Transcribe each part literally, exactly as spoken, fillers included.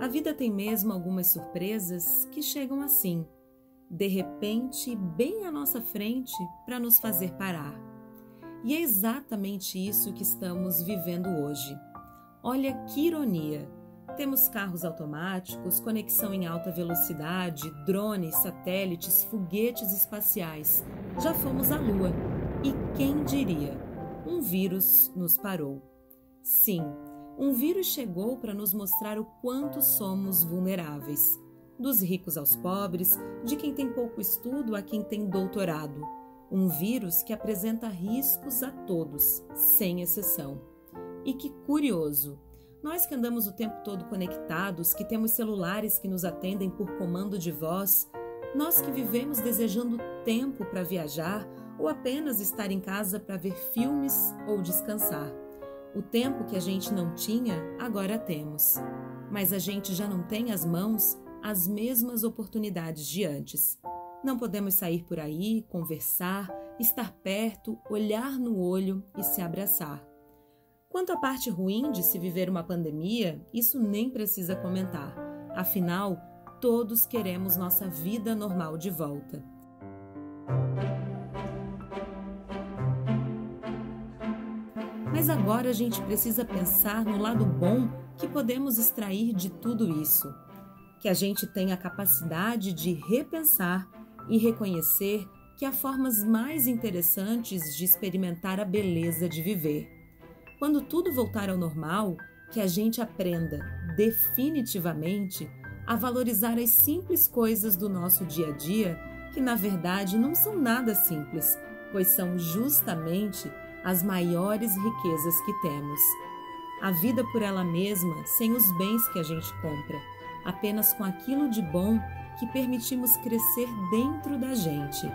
vida tem mesmo algumas surpresas que chegam assim, de repente, bem à nossa frente, para nos fazer parar. E é exatamente isso que estamos vivendo hoje. Olha que ironia! Temos carros automáticos, conexão em alta velocidade, drones, satélites, foguetes espaciais. Já fomos à Lua. E quem diria? Um vírus nos parou. Sim, um vírus chegou para nos mostrar o quanto somos vulneráveis. Dos ricos aos pobres, de quem tem pouco estudo a quem tem doutorado. Um vírus que apresenta riscos a todos, sem exceção. E que curioso! Nós que andamos o tempo todo conectados, que temos celulares que nos atendem por comando de voz, nós que vivemos desejando tempo para viajar ou apenas estar em casa para ver filmes ou descansar. O tempo que a gente não tinha, agora temos. Mas a gente já não tem às mãos as mesmas oportunidades de antes. Não podemos sair por aí, conversar, estar perto, olhar no olho e se abraçar. Quanto à parte ruim de se viver uma pandemia, isso nem precisa comentar. Afinal, todos queremos nossa vida normal de volta. Mas agora a gente precisa pensar no lado bom que podemos extrair de tudo isso. Que a gente tenha a capacidade de repensar e reconhecer que há formas mais interessantes de experimentar a beleza de viver. Quando tudo voltar ao normal, que a gente aprenda definitivamente a valorizar as simples coisas do nosso dia a dia, que na verdade não são nada simples, pois são justamente as maiores riquezas que temos. A vida por ela mesma, sem os bens que a gente compra, apenas com aquilo de bom que permitimos crescer dentro da gente.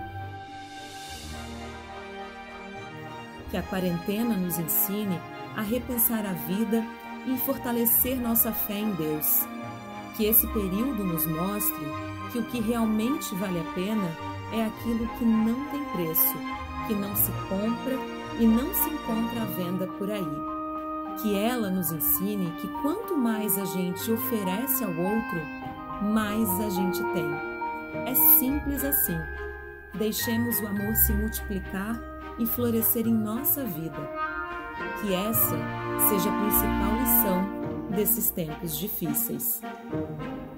Que a quarentena nos ensine a repensar a vida e fortalecer nossa fé em Deus. Que esse período nos mostre que o que realmente vale a pena é aquilo que não tem preço, que não se compra e não se encontra à venda por aí. Que ela nos ensine que quanto mais a gente oferece ao outro, mais a gente tem. É simples assim. Deixemos o amor se multiplicar e florescer em nossa vida. Que essa seja a principal lição desses tempos difíceis.